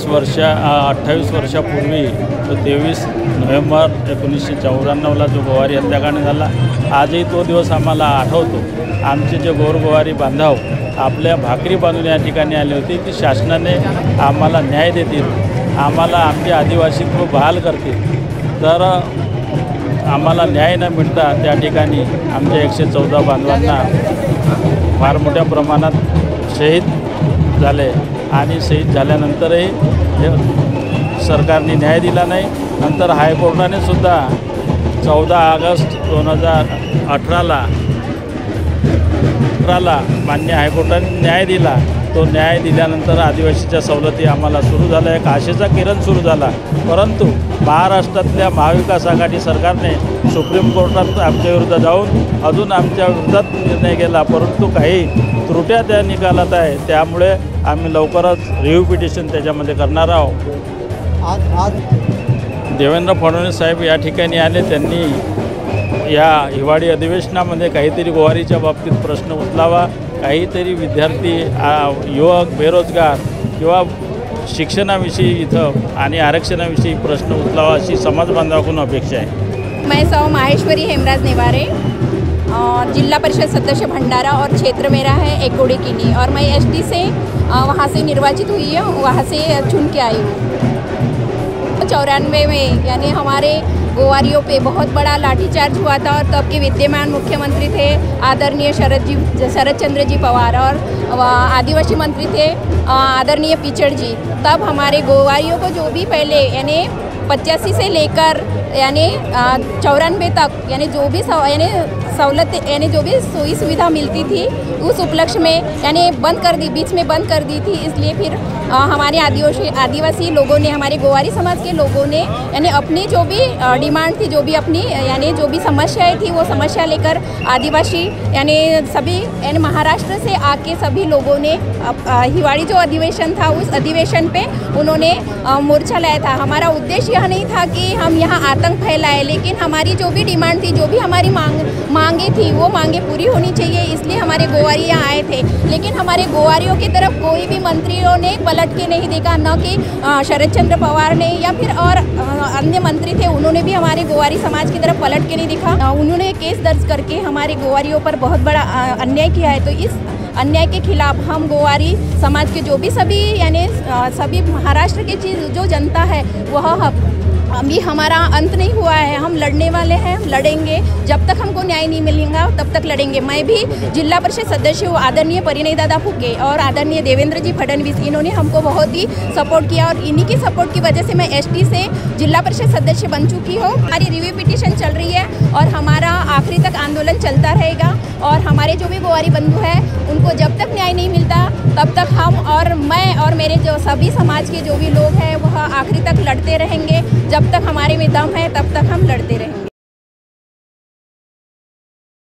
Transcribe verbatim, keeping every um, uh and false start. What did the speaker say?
वर्ष अठ्ठावीस वर्षापूर्वी तो तेवीस नोव्हेंबर एकोणीसशे चौऱ्याण्णवला जो गोवारी हत्याकांड झाला, आजही तो दिवस आम्हाला आठवतो। आमचे जे गोरगोवारी बांधव आपल्या भाकरी बांधून या ठिकाणी आले होते की शासनाने आम्हाला न्याय देतील, आम्हाला आमचे आदिवासीत्व बहाल करतील, तर आम्हाला न्याय न मिळता त्या ठिकाणी आमच्या एकशे चौदा बांधवांना फार मोठ्या प्रमाणात शहीद झाले आणि शहीद झाल्यानंतरही सरकारने न्याय दिला नाही। नंतर हायकोर्टाने सुद्धा चौदा ऑगस्ट दोन हजार अठराला अठराला मान्य हायकोर्टाने न्याय दिला। तो न्याय दिल्यानंतर आदिवासीच्या सवलती आम्हाला सुरू झाल्या, एक आशेचा किरण सुरू झाला। परंतु महाराष्ट्रातल्या महाविकास आघाडी सरकारने सुप्रीम कोर्टात आमच्या विरुद्ध जाऊन अजून आमच्या विरोधात निर्णय केला, परंतु काही त्रुट्या त्या निकालात आहे, त्यामुळे आम्ही लवकरच रिव्ह्यू पिटिशन त्याच्यामध्ये करणार आहोत। आज आज देवेंद्र फडणवीस साहेब या ठिकाणी आले, त्यांनी या हिवाळी अधिवेशनामध्ये काहीतरी गोवारीच्या बाबतीत प्रश्न उचलावा, काहीतरी विद्यार्थी युवक बेरोजगार किंवा शिक्षणाविषयी इथं आणि आरक्षणाविषयी प्रश्न उचलावा अशी समाज बांधवाकडून अपेक्षा आहे। मैं सौ माहेश्वरी हेमराज नेवारे, जिला परिषद सदस्य भंडारा और क्षेत्र मेरा है एकोड़ी किनी, और मैं एसटी से वहाँ से निर्वाचित हुई हूँ, वहाँ से चुन के आई हूँ। चौरानवे में यानी हमारे गोवारियों पे बहुत बड़ा लाठीचार्ज हुआ था, और तब के विद्यमान मुख्यमंत्री थे आदरणीय शरद जी शरद चंद्र जी पवार, और आदिवासी मंत्री थे आदरणीय पिचड़ जी। तब हमारे गोवारियों को जो भी पहले यानी पचासी से लेकर यानी चौरानवे तक यानी जो भी यानी सहूलत यानी जो भी सुई सुविधा मिलती थी उस उपलक्ष्य में यानी बंद कर दी, बीच में बंद कर दी थी। इसलिए फिर आ, हमारे आदिवासी आदिवासी लोगों ने, हमारे गोवारी समाज के लोगों ने यानी अपनी जो भी डिमांड थी, जो भी अपनी यानी जो भी समस्याएं थी वो समस्या लेकर आदिवासी यानी सभी यानी महाराष्ट्र से आके सभी लोगों ने हिवाड़ी जो अधिवेशन था उस अधिवेशन पे उन्होंने मोर्चा लाया था। हमारा उद्देश्य यह नहीं था कि हम यहाँ आतंक फैलाए, लेकिन हमारी जो भी डिमांड थी, जो भी हमारी मांग मांगे थी वो मांगे पूरी होनी चाहिए, इसलिए हमारे गोवारी यहाँ आए थे। लेकिन हमारे गोवारियों की तरफ कोई भी मंत्रियों ने पलट के नहीं देखा, न कि शरद चंद्र पवार ने या फिर और अन्य मंत्री थे उन्होंने भी हमारे गोवारी समाज की तरफ पलट के नहीं दिखा। उन्होंने केस दर्ज करके हमारे गोवारियों पर बहुत बड़ा अन्याय किया है। तो इस अन्याय के खिलाफ हम गोवारी समाज के जो भी सभी यानी सभी महाराष्ट्र की चीज़ जो जनता है वह अभी हमारा अंत नहीं हुआ है, हम लड़ने वाले हैं, लड़ेंगे जब तक हमको न्याय नहीं मिलेगा तब तक लड़ेंगे। मैं भी जिला परिषद सदस्य हूँ, आदरणीय परिणय दादा फुके और आदरणीय देवेंद्र जी फडणवीस, इन्होंने हमको बहुत ही सपोर्ट किया, और इन्हीं की सपोर्ट की वजह से मैं एसटी से जिला परिषद सदस्य बन चुकी हूँ। हमारी रिव्यू पिटिशन चल रही है और हमारा आखिरी तक आंदोलन चलता रहेगा, और हमारे जो भी गोवारी बंधु हैं उनको जब तक न्याय नहीं मिलता तब तक हम और मैं और मेरे जो सभी समाज के जो भी लोग हैं वह आखिरी तक लड़ते रहेंगे। जब तक हमारे में दम है तब तक हम लड़ते रहेंगे।